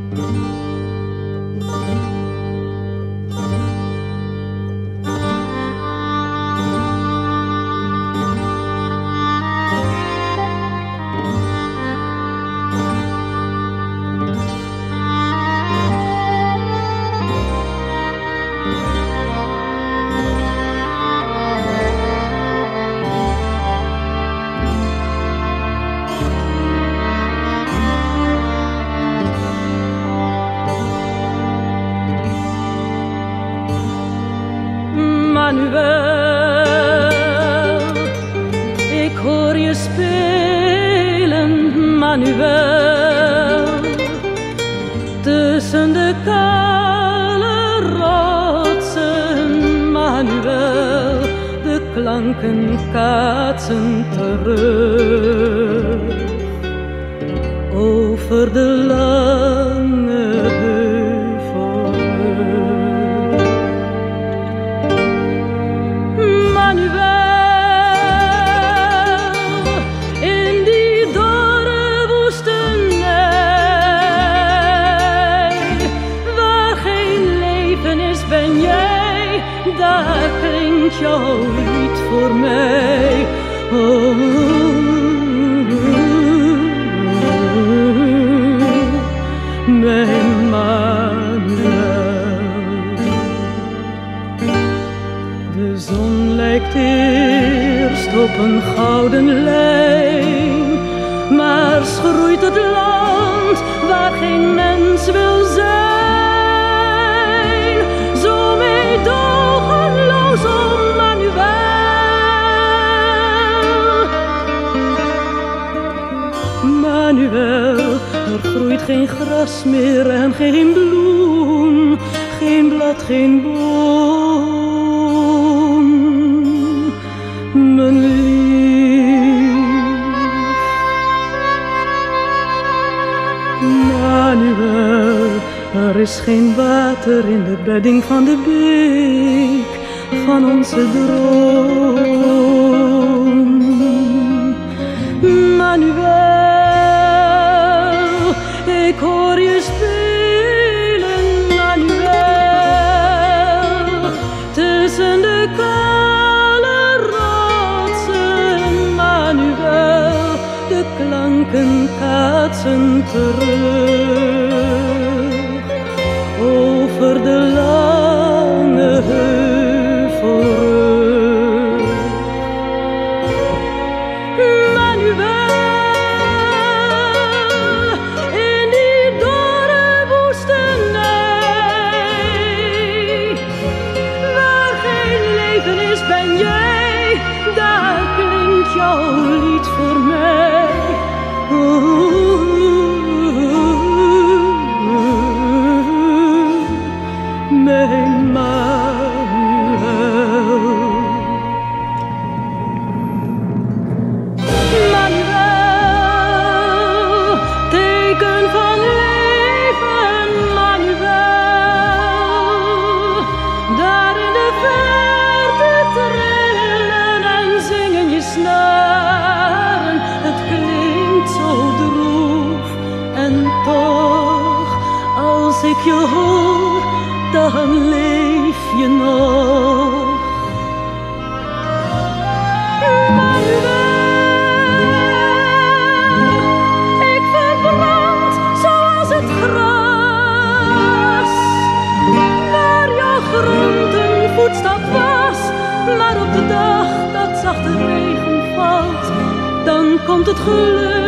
Manuel, ik hoor je spelen, Manuel, tussen de kale rotsen, Manuel, de klanken kaatsen terug over de lange heuvel. In die dorre woestenij, waar geen leven is, ben jij, daar klinkt jouw lied voor mij. Oh, mijn Manuel. De zon lijkt eerst op een gouden lijn, maar schroeit het land waar geen mens wil zijn. Zo meedogenloos, oh Manuel. Manuel, er groeit geen gras meer en geen bloem, geen blad, geen boom. Mijn lief Manuel, er is geen water in de bedding van de beek van onze droom. Manuel, ik hoor je spelen, Manuel, tussen de de klanken kaatsen terug over de lange heuvelrug. Manuel, in die dorre woestenij, waar geen leven is, ben jij, daar klinkt jouw lied voor mij. Mijn Manuel. Manuel, teken van leven, Manuel. Daar in de verte trillen en zingen je snaren. Het klinkt zo droef en toch, als ik je hoor, dan leef je nog. Manuel, ik verbrand zoals het gras, waar jouw grond een voetstap was. Maar op de dag dat zachte regen valt, dan komt het geluk